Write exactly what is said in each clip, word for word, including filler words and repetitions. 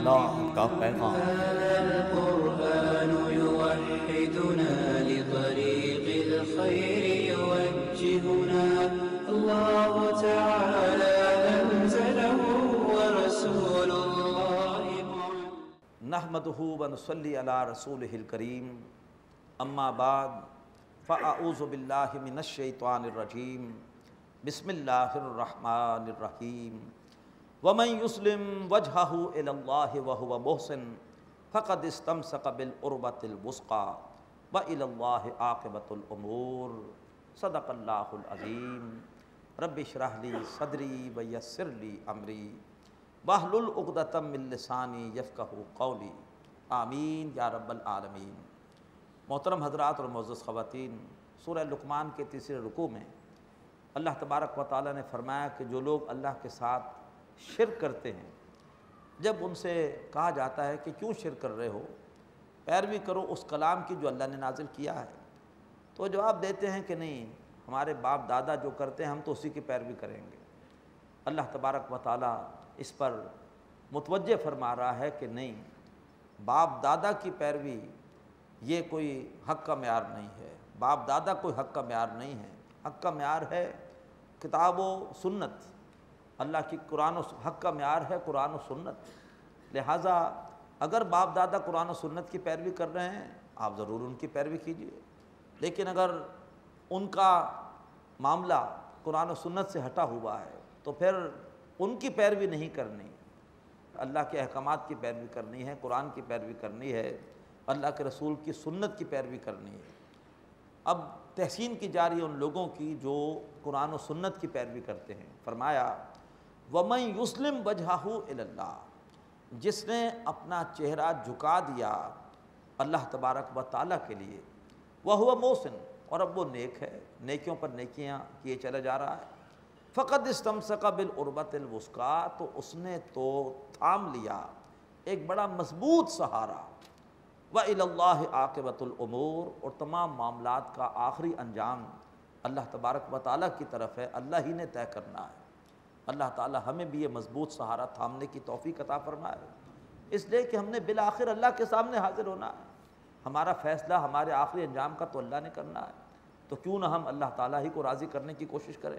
اللہ کا پیغام۔ القرآن يوحدنا لطريق الخير يوجهنا الله تعالى أنزله ورسول الله نحمده ونصلي على رسوله الكريم اما بعد فاعوذ باللہ من الشیطان الرجیم بسم اللہ الرحمن الرحیم ومن يسلم وجهه الى اللہ وهو محسن فقد استمسک بالعروۃ الوثقی والى اللہ عاقبۃ الامور صدق اللہ العظیم رب اشرح لی صدری ویسر لی امری واحلل عقدۃ من لسانی یفقہوا قولی آمین یا رب العالمین۔ محترم حضرات اور معزز خواتین، سورہ لقمان کے تیسرے رکوع میں اللہ تبارک و تعالیٰ نے فرمایا کہ جو لوگ اللہ کے ساتھ شرک کرتے ہیں، جب ان سے کہا جاتا ہے کہ کیوں شرک کر رہے ہو، پیروی کرو اس کلام کی جو اللہ نے نازل کیا ہے، تو جواب دیتے ہیں کہ نہیں، ہمارے باپ دادا جو کرتے ہیں ہم تو اسی کی پیروی کریں گے۔ اللہ تبارک و تعالیٰ اس پر متوجہ فرما رہا ہے کہ نہیں، باپ دادا کی پیروی یہ کوئی حق کا معیار نہیں ہے، باپ دادا کوئی حق کا معیار نہیں ہے۔ حق کا معیار ہے کتاب و سنت، اللہ کی قرآن و حق کا معیار ہے قرآن و سنت۔ لہٰذا اگر باپ دادا قرآن و سنت کی پیروی کر رہے ہیں آپ ضرور ان کی پیروی کیجیے، لیکن اگر ان کا معاملہ قرآن و سنت سے ہٹا ہوا ہے تو پھر ان کی پیروی نہیں کرنی، اللہ کے احکامات کی پیروی کرنی ہے، قرآن کی پیروی کرنی ہے، اللہ کے رسول کی سنت کی پیروی کرنی ہے۔ اب تحسین کی جا رہی ہے ان لوگوں کی جو قرآن و سنت کی پیروی کرتے ہیں۔ فرمایا وَمَن يُسْلِمْ وَجْهَهُ إِلَى اللَّهِ، جس نے اپنا چہرہ جھکا دیا اللہ تبارک و تعالیٰ کے لیے، وَهُوَ مُحْسِنٌ، اور اب وہ نیک ہے، نیکیوں پر نیکیاں کیے چلا جا رہا ہے، فَقَدْ اسْتَمْسَكَ بِالْعُرْوَةِ الْوُثْقَىٰ، تو اس نے تو تھام لیا ایک بڑا مضبوط سہارا، وَإِلَى اللَّهِ عَاقِبَةُ الْأُمُورِ، اور تمام معاملات کا آخری انجام اللہ تبارک و تعالیٰ کی طرف ہے، اللہ ہی نے طے کرنا ہے۔ اللہ تعالیٰ ہمیں بھی یہ مضبوط سہارا تھامنے کی توفیق عطا فرمائے، اس لیے کہ ہم نے بالآخر اللہ کے سامنے حاضر ہونا ہے، ہمارا فیصلہ ہمارے آخری انجام کا تو اللہ نے کرنا ہے، تو کیوں نہ ہم اللہ تعالیٰ ہی کو راضی کرنے کی کوشش کریں۔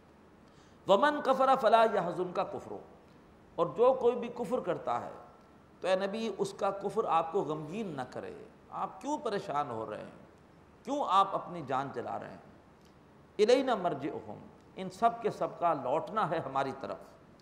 وَمَن كَفَرَ فَلَا يَحْزُنْكَ كُفْرُهُ، اور جو کوئی بھی کفر کرتا ہے تو اے نبی اس کا کفر آپ کو غمگین نہ کرے، آپ کیوں پریشان ہو رہے ہیں، کیوں آپ اپنی جان جلا رہے ہیں۔ الینا مرجعہم، ان سب کے سب کا لوٹنا ہے ہماری طرف،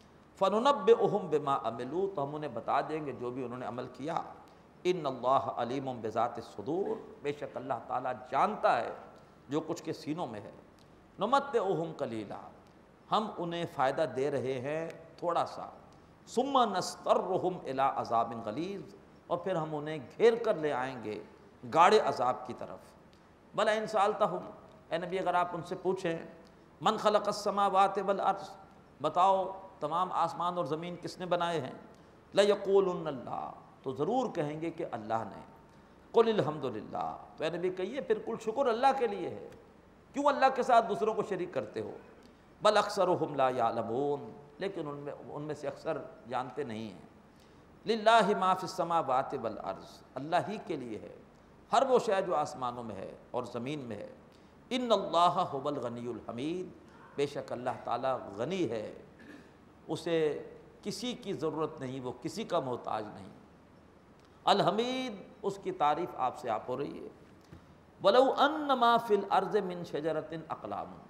فننبئہم بما عملوا، تو ہم انہیں بتا دیں گے جو بھی انہوں نے عمل کیا۔ ان اللہ علیم بذات الصدور، بے شک اللہ تعالیٰ جانتا ہے جو کچھ کے سینوں میں ہے۔ نمتعہم قلیلا، ہم انہیں فائدہ دے رہے ہیں تھوڑا سا، ثم نضطرہم الی عذاب غلیظ، اور پھر ہم انہیں گھیر کر لے آئیں گے گاڑے عذاب کی طرف۔ بلا ان سألتہم، اے نبی اگر آپ ان سے پوچھیں من خلق السماوات والارض، بتاؤ تمام آسمان اور زمین کس نے بنائے ہیں، لیقولن اللہ، تو ضرور کہیں گے کہ اللہ نے۔ قل الحمدللہ، تو اے نبی کہیے پھر کل شکر اللہ کے لیے ہے، کیوں اللہ کے ساتھ دوسروں کو شریک کرتے ہو۔ بل اکثرہم لا یعلمون، لیکن ان میں ان میں سے اکثر جانتے نہیں ہیں۔ للہ ما فی السماوات والارض، اللہ ہی کے لیے ہے ہر وہ شے جو آسمانوں میں ہے اور زمین میں ہے۔ ان اللہ هو الغنی الحمید، بے شک اللہ تعالیٰ غنی ہے، اسے کسی کی ضرورت نہیں، وہ کسی کا محتاج نہیں۔ الحمید، اس کی تعریف آپ سے آپ ہو رہی ہے۔ وَلَوْ أَنَّ مَا فِي الْأَرْضِ مِنْ شَجَرَةٍ أَقْلَامٌ،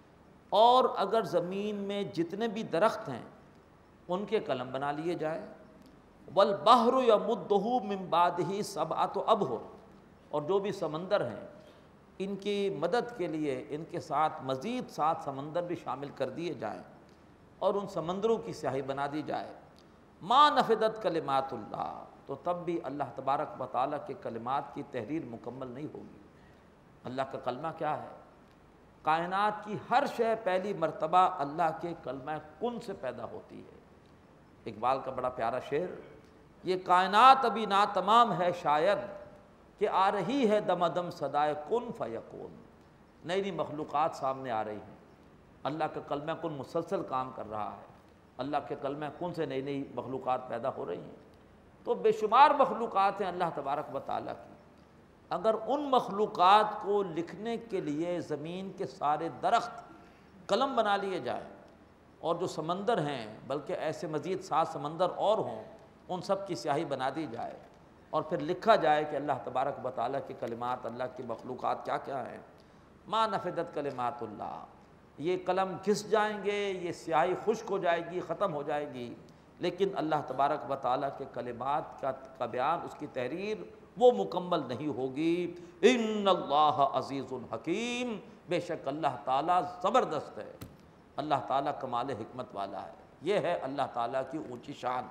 اور اگر زمین میں جتنے بھی درخت ہیں ان کے قلم بنا لیے جائیں، وَالْبَحْرُ يَمُدُّهُ مِنْ بَعْدِهِ سَبْعَةُ أَبْحُرٍ، اور جو بھی سمندر ہیں ان کی مدد کے لیے ان کے ساتھ مزید سات سمندر بھی شامل کر دیے جائیں اور ان سمندروں کی سیاہی بنا دی جائے، ما نفدت کلمات اللہ، تو تب بھی اللہ تبارک و تعالیٰ کے کلمات کی تحریر مکمل نہیں ہوگی۔ اللہ کا کلمہ کیا ہے؟ کائنات کی ہر شے پہلی مرتبہ اللہ کے کلمہ کن سے پیدا ہوتی ہے۔ اقبال کا بڑا پیارا شعر، یہ کائنات ابھی ناتمام ہے شاید، کہ آ رہی ہے دم دم صدائے کن فیکون، نئی نئی مخلوقات سامنے آ رہی ہیں، اللہ کا کلمہ کن مسلسل کام کر رہا ہے، اللہ کے کلمہ کن سے نئی نئی مخلوقات پیدا ہو رہی ہیں۔ تو بے شمار مخلوقات ہیں اللہ تبارک و تعالیٰ کی، اگر ان مخلوقات کو لکھنے کے لیے زمین کے سارے درخت قلم بنا لیے جائیں، اور جو سمندر ہیں بلکہ ایسے مزید سات سمندر اور ہوں، ان سب کی سیاہی بنا دی جائے اور پھر لکھا جائے کہ اللہ تبارک و تعالیٰ کے کلمات، اللہ کی مخلوقات کیا کیا ہیں، ما نفدت کلمات اللہ، یہ قلم گھس جائیں گے، یہ سیاہی خشک ہو جائے گی، ختم ہو جائے گی، لیکن اللہ تبارک و تعالیٰ کے کلمات کا کا بیان، اس کی تحریر وہ مکمل نہیں ہوگی۔ ان اللہ عزیز الحکیم، بے شک اللہ تعالیٰ زبردست ہے، اللہ تعالیٰ کمال حکمت والا ہے، یہ ہے اللہ تعالیٰ کی اونچی شان۔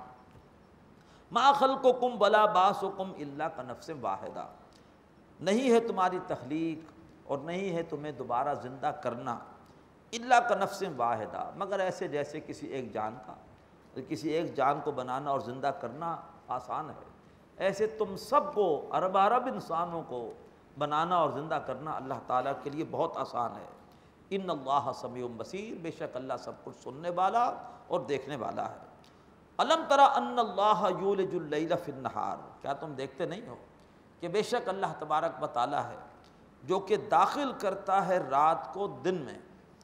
ما خلقکم ولا بعثکم الا کنفس واحدہ، نہیں ہے تمہاری تخلیق اور نہیں ہے تمہیں دوبارہ زندہ کرنا الا کنفس واحدہ، مگر ایسے جیسے کسی ایک جان کا، کسی ایک جان کو بنانا اور زندہ کرنا آسان ہے، ایسے تم سب کو، ارب ارب انسانوں کو بنانا اور زندہ کرنا اللہ تعالیٰ کے لیے بہت آسان ہے۔ ان اللہ سمیع بصیر، بے شک اللہ سب کچھ سننے والا اور دیکھنے والا ہے۔ الم تری ان اللہ یولج اللیل فی النہار، کیا تم دیکھتے نہیں ہو کہ بے شک اللہ تبارک و تعالیٰ ہے جو کہ داخل کرتا ہے رات کو دن میں،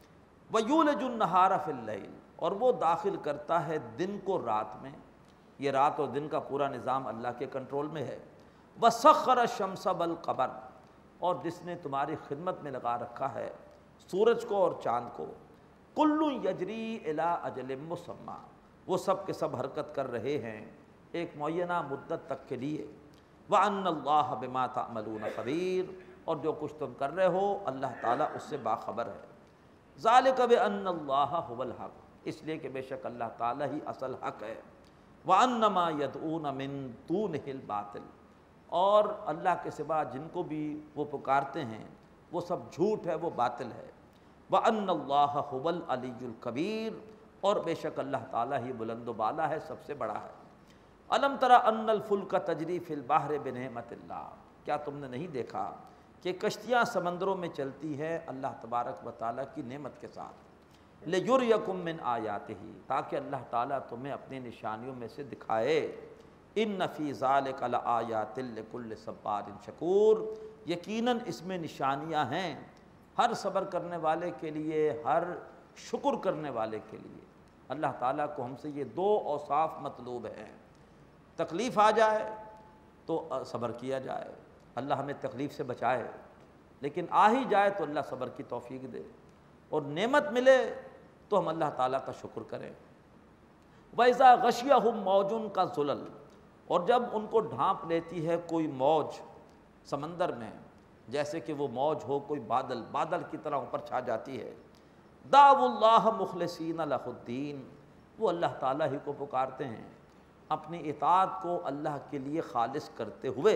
ویولج النہار فی اللیل، اور وہ داخل کرتا ہے دن کو رات میں، یہ رات اور دن کا پورا نظام اللہ کے کنٹرول میں ہے۔ وسخر الشمس والقمر، اور جس نے تمہاری خدمت میں لگا رکھا ہے سورج کو اور چاند کو، کل یجری الی اجل مسمی، وہ سب کے سب حرکت کر رہے ہیں ایک معینہ مدت تک کے لیے۔ وَأَنَّ اللَّهَ بِمَا تَعْمَلُونَ خَبِيرٌ، اور جو کچھ تم کر رہے ہو اللہ تعالیٰ اس سے باخبر ہے۔ ذَلِكَ بِأَنَّ اللَّهَ هُوَ الْحَقُّ، اس لیے کہ بے شک اللہ تعالیٰ ہی اصل حق ہے۔ وَأَنَّ مَا يَدْعُونَ مِن دُونِهِ الْبَاطِلُ، اور اللہ کے سوا جن کو بھی وہ پکارتے ہیں وہ سب جھوٹ ہے، وہ باطل ہے۔ وَأَنَّ اللَّهَ هُوَ الْعَلِيُّ الْكَبِيرُ، اور بے شک اللہ تعالیٰ ہی بلند و بالا ہے، سب سے بڑا ہے۔ الم تری ان الفلک تجری فی البحر بنعمت اللہ، کیا تم نے نہیں دیکھا کہ کشتیاں سمندروں میں چلتی ہے اللہ تبارک و تعالیٰ کی نعمت کے ساتھ، لیریکم من آیاتہ، تاکہ اللہ تعالیٰ تمہیں اپنی نشانیوں میں سے دکھائے۔ ان فی ذلک لآیات لکل صبار شکور، یقیناً اس میں نشانیاں ہیں ہر صبر کرنے والے کے لیے، ہر شکر کرنے والے کے لیے۔ اللہ تعالیٰ کو ہم سے یہ دو اوصاف مطلوب ہیں، تکلیف آ جائے تو صبر کیا جائے، اللہ ہمیں تکلیف سے بچائے، لیکن آ ہی جائے تو اللہ صبر کی توفیق دے، اور نعمت ملے تو ہم اللہ تعالیٰ کا شکر کریں۔ وَإِذَا غَشِيَهُم مَوْجٌ كَالظُّلَلِ، اور جب ان کو ڈھانپ لیتی ہے کوئی موج سمندر میں، جیسے کہ وہ موج ہو کوئی بادل، بادل کی طرح اوپر چھا جاتی ہے، دعوا اللہ مخلصین لہ الدین، وہ اللہ تعالیٰ ہی کو پکارتے ہیں اپنی اطاعت کو اللہ کے لیے خالص کرتے ہوئے۔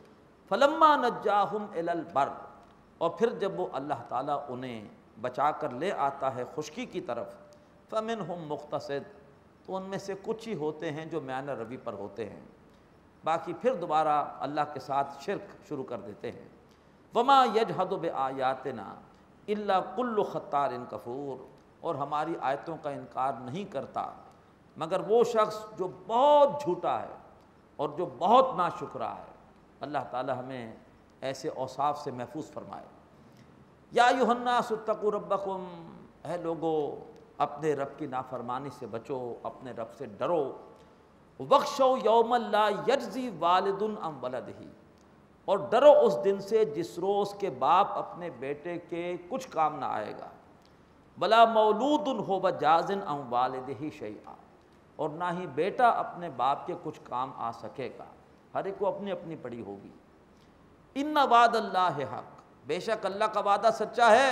فلما نجاہم الی البر، اور پھر جب وہ اللہ تعالیٰ انہیں بچا کر لے آتا ہے خشکی کی طرف، فمنہم مقتصد، تو ان میں سے کچھ ہی ہوتے ہیں جو میانہ روی پر ہوتے ہیں، باقی پھر دوبارہ اللہ کے ساتھ شرک شروع کر دیتے ہیں۔ وما یجحد بآیاتنا الا کل ختار کفور، اور ہماری آیتوں کا انکار نہیں کرتا مگر وہ شخص جو بہت جھوٹا ہے اور جو بہت ناشکرا ہے۔ اللہ تعالی ہمیں ایسے اوصاف سے محفوظ فرمائے۔ یا ایھا الناس اتقوا ربکم، اے لوگو اپنے رب کی نافرمانی سے بچو، اپنے رب سے ڈرو۔ وَاخْشَوْا يَوْمًا لَا يَجْزِي وَالِدٌ عَنْ وَلَدِهِ، اور ڈرو اس دن سے جس روز کے باپ اپنے بیٹے کے کچھ کام نہ آئے گا، وَلَا مَوْلُودٌ هُوَ جَازٍ عَنْ وَالِدِهِ شَيْئًا، اور نہ ہی بیٹا اپنے باپ کے کچھ کام آ سکے گا، ہر ایک کو اپنی اپنی پڑی ہوگی۔ ان وعد اللہ حق، بے شک اللہ کا وعدہ سچا ہے،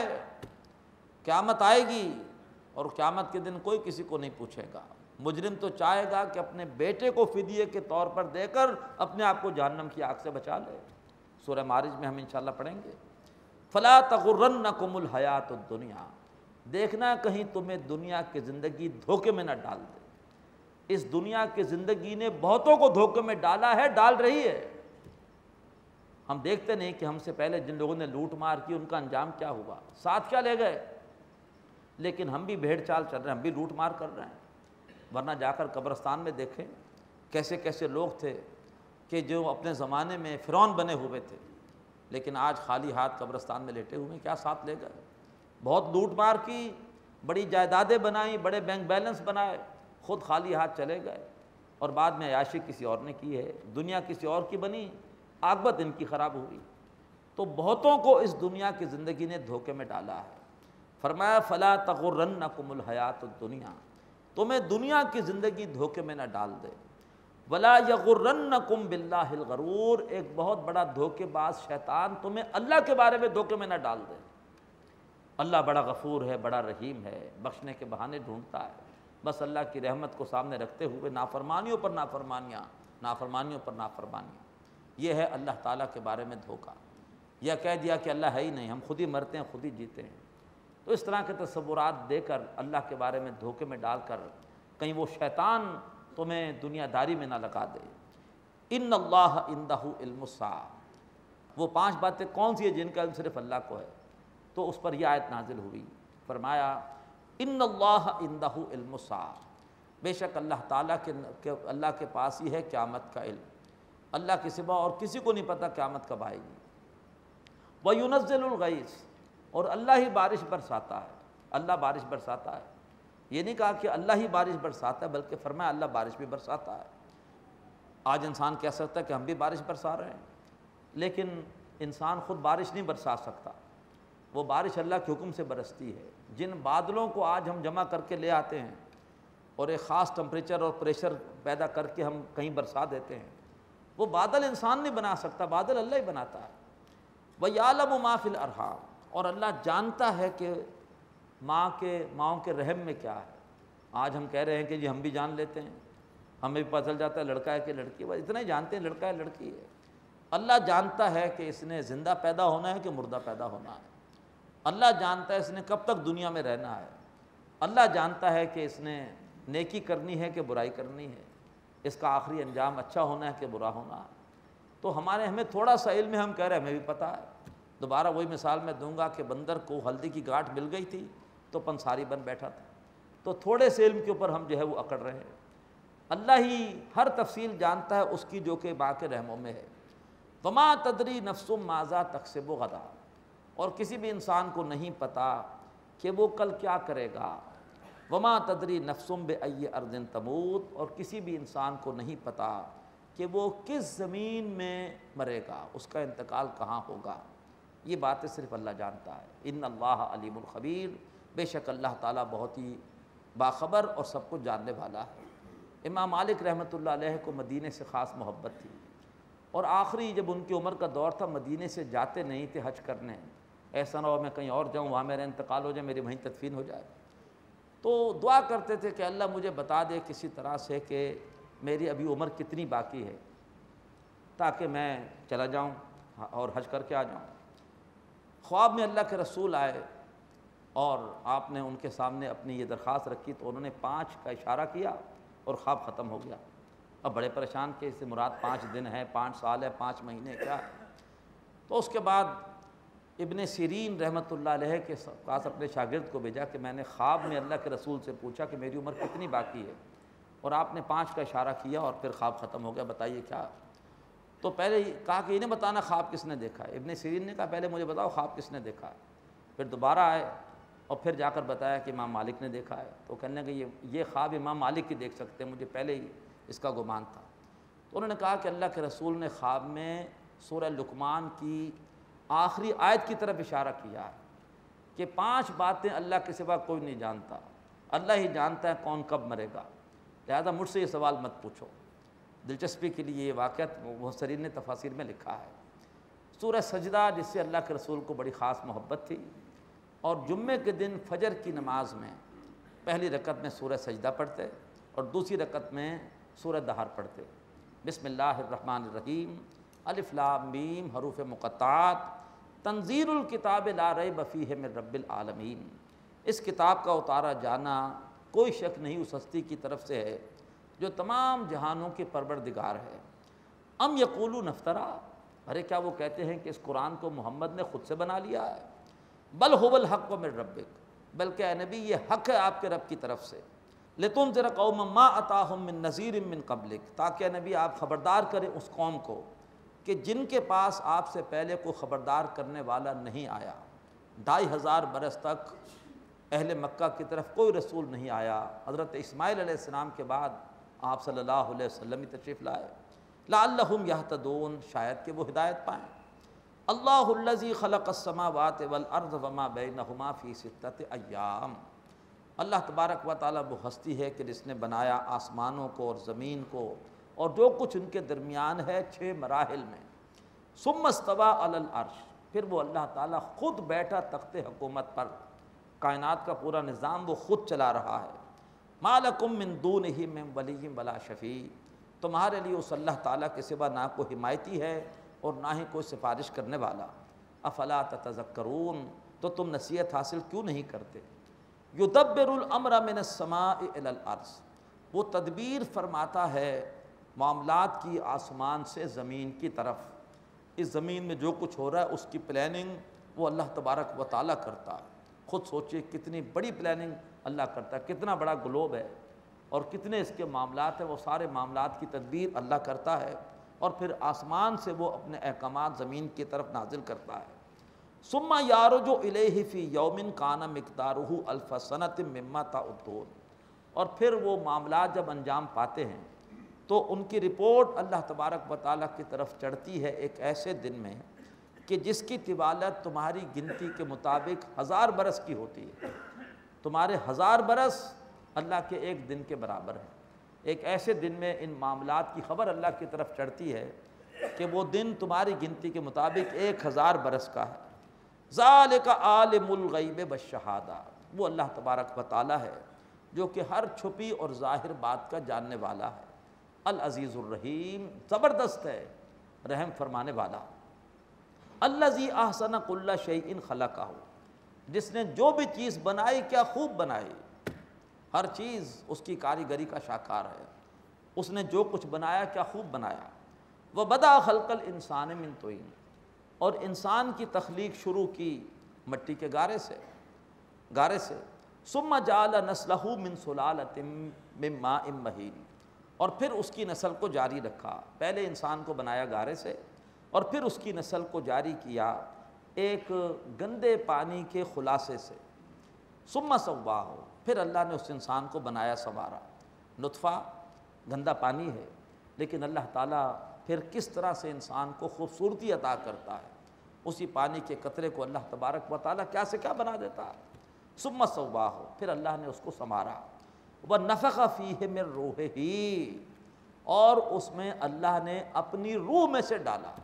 قیامت آئے گی اور قیامت کے دن کوئی کسی کو نہیں پوچھے گا۔ مجرم تو چاہے گا کہ اپنے بیٹے کو فدیے کے طور پر دے کر اپنے آپ کو جہنم کی آگ سے بچا لے، سورہ معارج میں ہم انشاءاللہ پڑھیں گے۔ فلا تغرنکم الحیات الدنیا، دیکھنا کہیں تمہیں دنیا کی زندگی دھوکے میں نہ ڈال دے۔ اس دنیا کی زندگی نے بہتوں کو دھوکے میں ڈالا ہے، ڈال رہی ہے۔ ہم دیکھتے نہیں کہ ہم سے پہلے جن لوگوں نے لوٹ مار کی ان کا انجام کیا ہوا، ساتھ کیا لے گئے، لیکن ہم بھی بھیڑ چال چل رہے ہیں، ہم بھی لوٹ مار کر رہے ہیں۔ ورنہ جا کر قبرستان میں دیکھیں کیسے کیسے لوگ تھے کہ جو اپنے زمانے میں فرعون بنے ہوئے تھے، لیکن آج خالی ہاتھ قبرستان میں لیٹے ہوئے، کیا ساتھ لے گئے؟ بہت لوٹ مار کی، بڑی جائیدادیں بنائیں، بڑے بینک بیلنس بنائے، خود خالی ہاتھ چلے گئے، اور بعد میں عیاشی کسی اور نے کی ہے، دنیا کسی اور کی بنی، عاقبت ان کی خراب ہوئی۔ تو بہتوں کو اس دنیا کی زندگی نے دھوکے میں ڈالا ہے۔ فرمایا فلا تغرنکم الحیات الدنیا، تمہیں دنیا کی زندگی دھوکے میں نہ ڈال دے، ولا یغرنکم باللہ الغرور، ایک بہت بڑا دھوکے باز شیطان تمہیں اللہ کے بارے میں دھوکے میں نہ ڈال دے۔ اللہ بڑا غفور ہے، بڑا رحیم ہے، بخشنے کے بہانے ڈھونڈتا ہے، بس اللہ کی رحمت کو سامنے رکھتے ہوئے نافرمانیوں پر نافرمانیاں نافرمانیوں پر نافرمانیاں، یہ ہے اللہ تعالیٰ کے بارے میں دھوکہ۔ یا کہہ دیا کہ اللہ ہے ہی نہیں، ہم خود ہی مرتے ہیں، خود ہی جیتے ہیں۔ تو اس طرح کے تصورات دے کر اللہ کے بارے میں دھوکے میں ڈال کر کہیں وہ شیطان تمہیں دنیا داری میں نہ لگا دے۔ ان اللہ عندہ علم الساعہ، وہ پانچ باتیں کون سی ہیں جن کا علم صرف اللہ کو ہے؟ تو اس پر یہ آیت نازل ہوئی، فرمایا ان اللہ عندہ علم الساعہ، بے شک اللہ تعالیٰ کے اللہ کے پاس ہی ہے قیامت کا علم، اللہ کے سوا اور کسی کو نہیں پتہ قیامت کب آئے گی۔ وَيُنَزِّلُ الْغَيْثَ، اور اللہ ہی بارش برساتا ہے، اللہ بارش برساتا ہے۔ یہ نہیں کہا کہ اللہ ہی بارش برساتا ہے، بلکہ فرمایا اللہ بارش بھی برساتا ہے۔ آج انسان کہہ سکتا ہے کہ ہم بھی بارش برسا رہے ہیں، لیکن انسان خود بارش نہیں برسا سکتا، وہ بارش اللہ کے حکم سے برستی ہے۔ جن بادلوں کو آج ہم جمع کر کے لے آتے ہیں اور ایک خاص ٹمپریچر اور پریشر پیدا کر کے ہم کہیں برسا دیتے ہیں، وہ بادل انسان نہیں بنا سکتا، بادل اللہ ہی بناتا ہے۔ وَيَعْلَمُ مَا فِي الْأَرْحَامِ، اور اللہ جانتا ہے کہ ماں کے ماؤں کے رحم میں کیا ہے۔ آج ہم کہہ رہے ہیں کہ جی ہم بھی جان لیتے ہیں، ہمیں بھی پتہ چل جاتا ہے لڑکا ہے کہ لڑکی ہے، بس اتنا ہی جانتے ہیں لڑکا ہے لڑکی ہے۔ اللہ جانتا ہے کہ اس نے زندہ پیدا ہونا ہے کہ مردہ پیدا ہونا ہے، اللہ جانتا ہے اس نے کب تک دنیا میں رہنا ہے، اللہ جانتا ہے کہ اس نے نیکی کرنی ہے کہ برائی کرنی ہے، اس کا آخری انجام اچھا ہونا ہے کہ برا ہونا ہے۔ تو ہمارے ہمیں تھوڑا سا علم ہے، ہم کہہ رہے ہیں ہمیں بھی پتہ ہے۔ دوبارہ وہی مثال میں دوں گا کہ بندر کو ہلدی کی گاٹھ مل گئی تھی تو پنساری بن بیٹھا تھا، تو تھوڑے سے علم کے اوپر ہم جو ہے وہ اکڑ رہے ہیں۔ اللہ ہی ہر تفصیل جانتا ہے اس کی جو کہ باقی رحموں میں ہے۔ وما تدری نفس ماذا تکسب غدا، اور کسی بھی انسان کو نہیں پتہ کہ وہ کل کیا کرے گا۔ وما تدری نفس بأی ارض تموت، اور کسی بھی انسان کو نہیں پتہ کہ وہ کس زمین میں مرے گا، اس کا انتقال کہاں ہوگا۔ یہ باتیں صرف اللہ جانتا ہے۔ ان اللہ علیم الخبیر، بے شک اللہ تعالیٰ بہت ہی باخبر اور سب کچھ جاننے والا ہے۔ امام مالک رحمۃ اللہ علیہ کو مدینے سے خاص محبت تھی، اور آخری جب ان کی عمر کا دور تھا مدینے سے جاتے نہیں تھے حج کرنے، ایسا نہ ہو میں کہیں اور جاؤں وہاں میرا انتقال ہو جائے، میری وہیں تدفین ہو جائے، تو دعا کرتے تھے کہ اللہ مجھے بتا دے کسی طرح سے کہ میری ابھی عمر کتنی باقی ہے تاکہ میں چلا جاؤں اور حج کر کے آ جاؤں۔ خواب میں اللہ کے رسول آئے اور آپ نے ان کے سامنے اپنی یہ درخواست رکھی، تو انہوں نے پانچ کا اشارہ کیا اور خواب ختم ہو گیا۔ اب بڑے پریشان کہ اس سے مراد پانچ دن ہے، پانچ سال ہے، پانچ مہینے کیا؟ تو اس کے بعد ابن سیرین رحمۃ اللہ علیہ کے پاس اپنے شاگرد کو بھیجا کہ میں نے خواب میں اللہ کے رسول سے پوچھا کہ میری عمر کتنی باقی ہے، اور آپ نے پانچ کا اشارہ کیا اور پھر خواب ختم ہو گیا، بتائیے کیا؟ تو پہلے کہا کہ انہیں بتانا خواب کس نے دیکھا ہے۔ ابن سیرین نے کہا پہلے مجھے بتاؤ خواب کس نے دیکھا ہے۔ پھر دوبارہ آئے اور پھر جا کر بتایا کہ امام مالک نے دیکھا ہے۔ تو کہنے لگے یہ یہ خواب امام مالک ہی دیکھ سکتے ہیں، مجھے پہلے ہی اس کا گمان تھا۔ تو انہوں نے کہا کہ اللہ کے رسول نے خواب میں سورہ لقمان کی آخری آیت کی طرف اشارہ کیا ہے کہ پانچ باتیں اللہ کے سوا کوئی نہیں جانتا، اللہ ہی جانتا ہے کون کب مرے گا، لہذا مجھ سے یہ سوال مت پوچھو۔ دلچسپی کے لیے یہ واقعہ مفسرین نے تفاسیر میں لکھا ہے۔ سورہ سجدہ جس سے اللہ کے رسول کو بڑی خاص محبت تھی، اور جمعے کے دن فجر کی نماز میں پہلی رکعت میں سورہ سجدہ پڑھتے اور دوسری رکعت میں سورہ دہر پڑھتے۔ بسم اللہ الرحمن الرحیم، الف لام میم حروف مقطعات، تنزیل الکتاب لا ریب فیہ من رب العالمین، اس کتاب کا اتارا جانا کوئی شک نہیں اس ہستی کی طرف سے ہے جو تمام جہانوں کے پروردگار ہے۔ ام یقولون افترا، ارے کیا وہ کہتے ہیں کہ اس قرآن کو محمد نے خود سے بنا لیا ہے؟ بل هو الحق من ربک، بلکہ اے نبی یہ حق ہے آپ کے رب کی طرف سے۔ لِتُنذِرَ قَوْمًا مَّا أَتَاهُم مِّن نَّذِيرٍ مِّن قَبْلِكَ، تاکہ نبی آپ خبردار کریں اس قوم کو کہ جن کے پاس آپ سے پہلے کوئی خبردار کرنے والا نہیں آیا۔ ڈھائی ہزار برس تک اہل مکہ کی طرف کوئی رسول نہیں آیا۔ حضرت اسماعیل علیہ السلام کے بعد آپ صلی اللہ علیہ وسلم ہی تشریف لائے۔ لعلہم یہتدون، شاید کہ وہ ہدایت پائیں۔ اللہ الذی خلق السماوات والارض وما بینہما فی ستۃ ایام، اللہ تبارک و تعالیٰ وہ ہستی ہے کہ جس نے بنایا آسمانوں کو اور زمین کو اور جو کچھ ان کے درمیان ہے چھ مراحل میں۔ ثم استویٰ علی العرش، پھر وہ اللہ تعالیٰ خود بیٹھا تخت حکومت پر، کائنات کا پورا نظام وہ خود چلا رہا ہے۔ ما لکم من دونہ من ولی ولا شفیع، تمہارے لیے اس اللہ تعالیٰ کے سوا نہ کوئی حمایتی ہے اور نہ ہی کوئی سفارش کرنے والا۔ افلا تتذکرون، تو تم نصیحت حاصل کیوں نہیں کرتے؟ یدبر الامر من السماء الی الارض، وہ تدبیر فرماتا ہے معاملات کی آسمان سے زمین کی طرف۔ اس زمین میں جو کچھ ہو رہا ہے اس کی پلاننگ وہ اللہ تبارک و تعالیٰ کرتا ہے۔ خود سوچئے کتنی بڑی پلاننگ اللہ کرتا ہے، کتنا بڑا گلوب ہے اور کتنے اس کے معاملات ہیں، وہ سارے معاملات کی تدبیر اللہ کرتا ہے اور پھر آسمان سے وہ اپنے احکامات زمین کی طرف نازل کرتا ہے۔ ثم یارج الیہ فی یوم کان مقدارہ الف سنۃ مما تعدون، اور پھر وہ معاملات جب انجام پاتے ہیں تو ان کی رپورٹ اللہ تبارک و تعالیٰ کی طرف چڑھتی ہے ایک ایسے دن میں کہ جس کی طوالت تمہاری گنتی کے مطابق ہزار برس کی ہوتی ہے۔ تمہارے ہزار برس اللہ کے ایک دن کے برابر ہے۔ ایک ایسے دن میں ان معاملات کی خبر اللہ کی طرف چڑھتی ہے کہ وہ دن تمہاری گنتی کے مطابق ایک ہزار برس کا ہے۔ ذالک عالم الغیب والشہادہ، وہ اللہ تبارک و تعالیٰ ہے جو کہ ہر چھپی اور ظاہر بات کا جاننے والا ہے۔ العزیز الرحیم، زبردست ہے، رحم فرمانے والا۔ الذی احسن کل شیء خلقہ، جس نے جو بھی چیز بنائی کیا خوب بنائی، ہر چیز اس کی کاریگری کا شاہکار ہے۔ اس نے جو کچھ بنایا کیا خوب بنایا۔ وبدأ خلق الانسان من طین، اور انسان کی تخلیق شروع کی مٹی کے گارے سے گارے سے ثم جعل نسلہ من سلالۃ من ماء مہین، اور پھر اس کی نسل کو جاری رکھا۔ پہلے انسان کو بنایا گارے سے اور پھر اس کی نسل کو جاری کیا ایک گندے پانی کے خلاصے سے۔ ثم سواہ، پھر اللہ نے اس انسان کو بنایا سنوارا۔ نطفہ گندا پانی ہے لیکن اللہ تعالیٰ پھر کس طرح سے انسان کو خوبصورتی عطا کرتا ہے، اسی پانی کے قطرے کو اللہ تبارک و تعالیٰ کیا سے کیا بنا دیتا ہے۔ ثم سواہ، پھر اللہ نے اس کو سنوارا۔ وَنَفَخَ فِيهِ مِن رُوحِهِ، اور اس میں اللہ نے اپنی روح میں سے ڈالا۔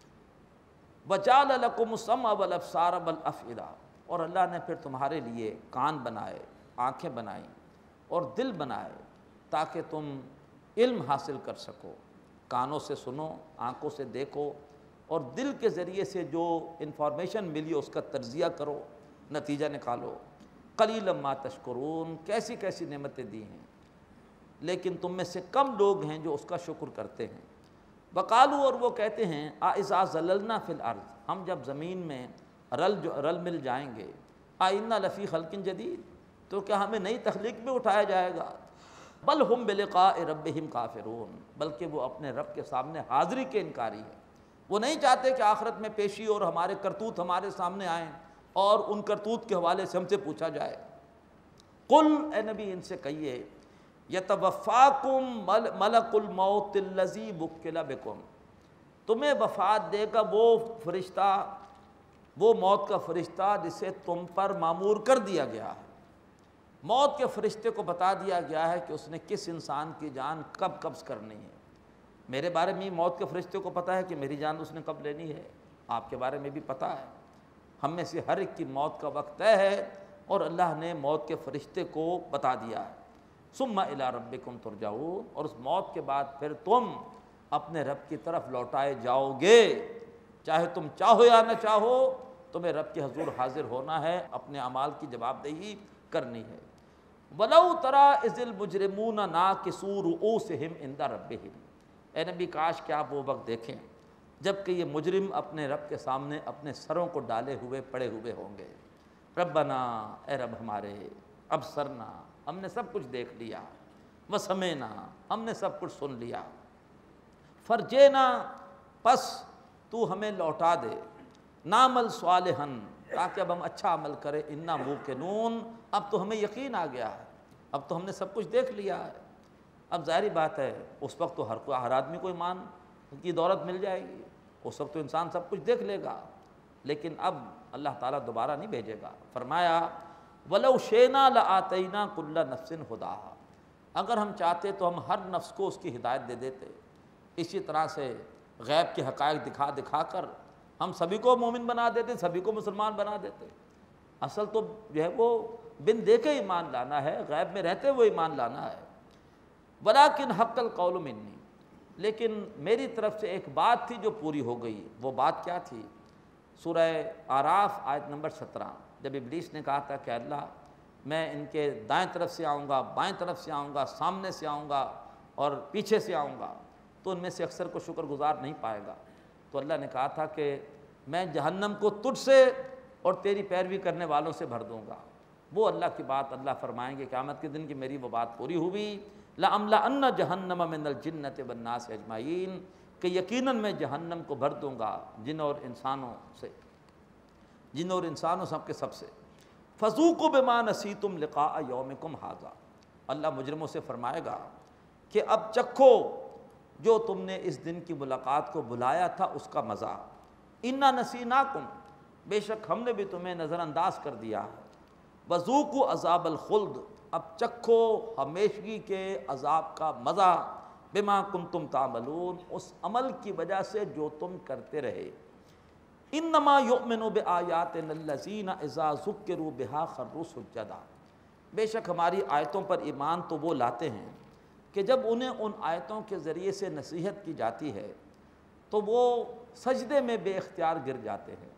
وَجَعَلَ لَكُمُ السَّمْعَ وَالْأَبْصَارَ وَالْأَفْئِدَةَ، اور اللہ نے پھر تمہارے لیے کان بنائے، آنکھیں بنائیں اور دل بنائے تاکہ تم علم حاصل کر سکو۔ کانوں سے سنو، آنکھوں سے دیکھو اور دل کے ذریعے سے جو انفارمیشن ملی اس کا تجزیہ کرو، نتیجہ نکالو۔ قلیلا ما تشکرون، کیسی کیسی نعمتیں دی ہیں لیکن تم میں سے کم لوگ ہیں جو اس کا شکر کرتے ہیں۔ وقالو، اور وہ کہتے ہیں اذا ضللنا فی الارض، ہم جب زمین میں رل رل مل جائیں گے، ائنا لفی خلق جدید، تو کیا ہمیں نئی تخلیق میں اٹھایا جائے گا۔ بل ہم بلقاء ربہم کافرون، بلکہ وہ اپنے رب کے سامنے حاضری کے انکاری ہے۔ وہ نہیں چاہتے کہ آخرت میں پیشی اور ہمارے کرتوت ہمارے سامنے آئیں اور ان کرتوت کے حوالے سے ہم سے پوچھا جائے۔ قل، اے نبی ان سے کہیے، یتوفاکم ملک الموت الذی وکل بکم، تمہیں وفات دے گا وہ فرشتہ، وہ موت کا فرشتہ جسے تم پر مامور کر دیا گیا ہے۔ موت کے فرشتے کو بتا دیا گیا ہے کہ اس نے کس انسان کی جان کب قبض کرنی ہے۔ میرے بارے میں موت کے فرشتے کو پتہ ہے کہ میری جان اس نے کب لینی ہے، آپ کے بارے میں بھی پتہ ہے۔ ہم میں سے ہر ایک کی موت کا وقت طے ہے اور اللہ نے موت کے فرشتے کو بتا دیا ہے۔ ثم الی ربکم ترجعون، اور اس موت کے بعد پھر تم اپنے رب کی طرف لوٹائے جاؤ گے، چاہے تم چاہو یا نہ چاہو، تمہیں رب کے حضور حاضر ہونا ہے، اپنے اعمال کی جواب دہی کرنی ہے۔ وَلَوْ تَرَىٰ إِذِ الْمُجْرِمُونَ نَاكِسُو رُءُوسِهِمْ عِندَ رَبِّهِمْ، اے نبی کاش کہ آپ وہ وقت دیکھیں جب کہ یہ مجرم اپنے رب کے سامنے اپنے سروں کو ڈالے ہوئے پڑے ہوئے ہوں گے۔ ربنا، اے رب ہمارے، ابصرنا، ہم نے سب کچھ دیکھ لیا، وسمعنا، ہم نے سب کچھ سن لیا، فرجینا، پس تو ہمیں لوٹا دے، نعمل صالحا، تاکہ اب ہم اچھا عمل کریں، انا موقنون، اب تو ہمیں یقین آ گیا ہے، اب تو ہم نے سب کچھ دیکھ لیا ہے۔ اب ظاہری بات ہے اس وقت تو ہر کوئی ہر آدمی کو ایمان کی دولت مل جائے گی، اس وقت تو انسان سب کچھ دیکھ لے گا، لیکن اب اللہ تعالیٰ دوبارہ نہیں بھیجے گا۔ فرمایا وَلَوْ شِئْنَا لَآتَيْنَا كُلَّ نَفْسٍ هُدَاهَا، اگر ہم چاہتے تو ہم ہر نفس کو اس کی ہدایت دے دیتے۔ اسی طرح سے غیب کے حقائق دکھا دکھا کر ہم سبھی کو مومن بنا دیتے، سبھی کو مسلمان بنا دیتے۔ اصل تو جو ہے وہ بن دیکھے ایمان لانا ہے، غیب میں رہتے ہوئے ایمان لانا ہے۔ وَلَٰكِنْ حَقَّ الْقَوْلُ مِنِّي، لیکن میری طرف سے ایک بات تھی جو پوری ہو گئی۔ وہ بات کیا تھی؟ سورہ اعراف آیت نمبر سترہ، جب ابلیس نے کہا تھا کہ اللہ میں ان کے دائیں طرف سے آؤں گا، بائیں طرف سے آؤں گا، سامنے سے آؤں گا اور پیچھے سے آؤں گا، تو ان میں سے اکثر کو شکر گزار نہیں پائے گا۔ تو اللہ نے کہا تھا کہ میں جہنم کو تجھ سے اور تیری پیروی کرنے والوں سے بھر دوں گا۔ وہ اللہ کی بات اللہ فرمائیں گے قیامت کے دن کہ میری وہ بات پوری ہوئی، لَأَمْلَأَنَّ جَهَنَّمَ مِنَ الْجِنَّةِ وَالنَّاسِ أَجْمَعِينَ، کہ یقیناً میں جہنم کو بھر دوں گا جن اور انسانوں سے، جن اور انسانوں سب کے سب سے۔ فَذُوقُوا بِمَا نَسِيتُمْ لِقَاءَ يَوْمِكُمْ هَٰذَا، اللہ مجرموں سے فرمائے گا کہ اب چکھو جو تم نے اس دن کی ملاقات کو بلایا تھا اس کا مزہ۔ اِنَّا نَسِينَاكُمْ، بے شک ہم نے بھی تمہیں نظر انداز کر دیا۔ وَذُوقُوا عَذَابَ الْخُلْدِ، اب چکھو ہمیشگی کے عذاب کا مزہ، بما کنتم تعملون، اس عمل کی وجہ سے جو تم کرتے رہے۔ انما یؤمن بآیاتنا الذین اذا ذکروا بہا خروا سجدا، بے شک ہماری آیتوں پر ایمان تو وہ لاتے ہیں کہ جب انہیں ان آیتوں کے ذریعے سے نصیحت کی جاتی ہے تو وہ سجدے میں بے اختیار گر جاتے ہیں۔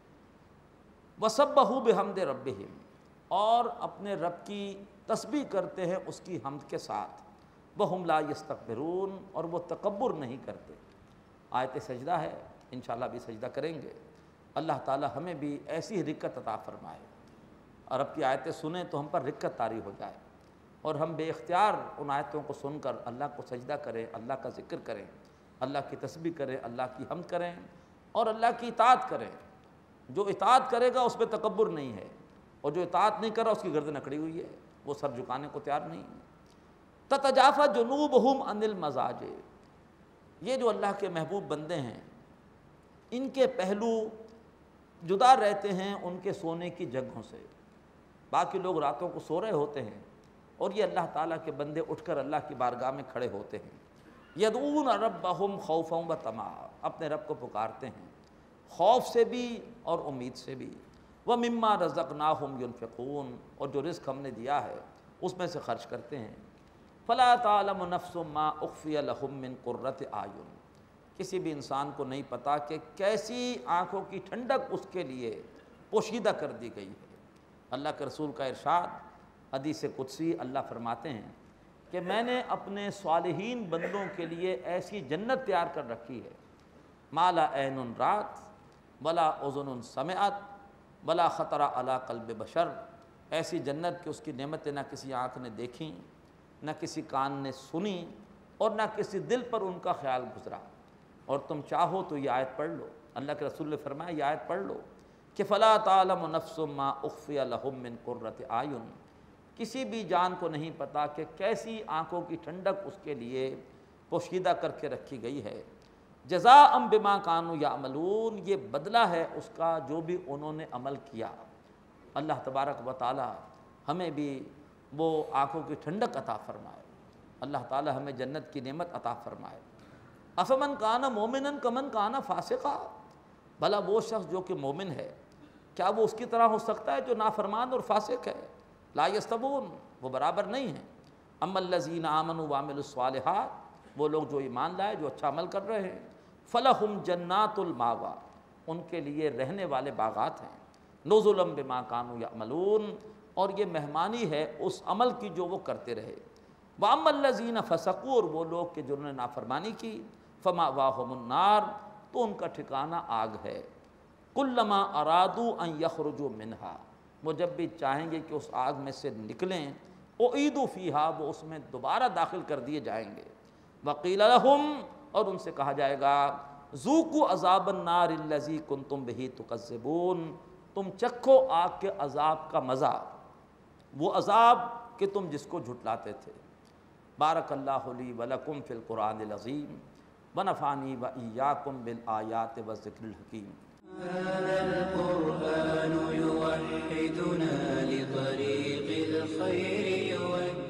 وسبحوا بحمد ربہم، اور اپنے رب کی تسبیح کرتے ہیں اس کی حمد کے ساتھ۔ وہم لا یستکبرون، اور وہ تکبر نہیں کرتے۔ آیت سجدہ ہے، انشاءاللہ بھی سجدہ کریں گے۔ اللہ تعالی ہمیں بھی ایسی رکت عطا فرمائے، اور رب کی آیتیں سنیں تو ہم پر رکت طاری ہو جائے، اور ہم بے اختیار ان آیتوں کو سن کر اللہ کو سجدہ کریں، اللہ کا ذکر کریں، اللہ کی تسبیح کریں، اللہ کی حمد کریں اور اللہ کی اطاعت کریں۔ جو اطاعت کرے گا اس میں تکبر نہیں ہے، اور جو اطاعت نہیں کر رہا اس کی گردن اکڑی ہوئی ہے، وہ سر جھکانے کو تیار نہیں ہے۔ تتجافی جنوبہم عن المضاجع، یہ جو اللہ کے محبوب بندے ہیں ان کے پہلو جدا رہتے ہیں ان کے سونے کی جگہوں سے۔ باقی لوگ راتوں کو سو رہے ہوتے ہیں اور یہ اللہ تعالیٰ کے بندے اٹھ کر اللہ کی بارگاہ میں کھڑے ہوتے ہیں۔ یدعون ربہم خوفا وطمعا، اپنے رب کو پکارتے ہیں خوف سے بھی اور امید سے بھی۔ ومما رزقناہم ینفقون، اور جو رزق ہم نے دیا ہے اس میں سے خرچ کرتے ہیں۔ فلا تعلم نفس ما اخفی لہم من قرۃ اعین، کسی بھی انسان کو نہیں پتا کہ کیسی آنکھوں کی ٹھنڈک اس کے لیے پوشیدہ کر دی گئی ہے۔ اللہ کے رسول کا ارشاد، حدیث قدسی، اللہ فرماتے ہیں کہ میں نے اپنے صالحین بندوں کے لیے ایسی جنت تیار کر رکھی ہے، ما لا عین رات ولا اذن سمعت ولا خطر علی قلب بشر، ایسی جنت کہ اس کی نعمتیں نہ کسی آنکھ نے دیکھیں، نہ کسی کان نے سنی، اور نہ کسی دل پر ان کا خیال گزرا۔ اور تم چاہو تو یہ آیت پڑھ لو، اللہ کے رسول نے فرمایا یہ آیت پڑھ لو کہ فلا تعلم نفس ما اخفی لہم من قرۃ اعین، کسی بھی جان کو نہیں پتا کہ کیسی آنکھوں کی ٹھنڈک اس کے لیے پوشیدہ کر کے رکھی گئی ہے۔ جزاء بما کانوا یعملون، یہ بدلہ ہے اس کا جو بھی انہوں نے عمل کیا۔ اللہ تبارک و تعالی ہمیں بھی وہ آنکھوں کی ٹھنڈک عطا فرمائے، اللہ تعالی ہمیں جنت کی نعمت عطا فرمائے۔ افمن کان مومنا کمن کان فاسقا، بھلا وہ شخص جو کہ مومن ہے کیا وہ اس کی طرح ہو سکتا ہے جو نافرمان اور فاسق ہے؟ لا یستوون، وہ برابر نہیں ہیں۔ اما الذین آمنوا وعملوا الصالحات، وہ لوگ جو ایمان لائے، جو اچھا عمل کر رہے ہیں، فلہم جنات الماوا، ان کے لیے رہنے والے باغات ہیں، نزلا بما کانوا یعملون، اور یہ مہمانی ہے اس عمل کی جو وہ کرتے رہے۔ واما الذین فسقوا، اور وہ لوگ کہ جنہوں نے نافرمانی کی، فمأواہم النار، تو ان کا ٹھکانہ آگ ہے۔ کلما ارادوا ان یخرجوا منہا، وہ جب بھی چاہیں گے کہ اس آگ میں سے نکلیں، اعیدوا فیہا، وہ اس میں دوبارہ داخل کر دیے جائیں گے. وقیل لہم، اور ان سے کہا جائے گا ذوقوا عذاب النار الذی کنتم بہ تکذبون، تم چکھو آگ کے عذاب کا مزہ، وہ عذاب کہ تم جس کو جھٹلاتے تھے. بارک اللہ لی ولکم فی القرآن العظیم ونفعنی وإیاکم بالآیات والذکر الحکیم. هذا القرآن يوحدنا لطريق الخير يوجهنا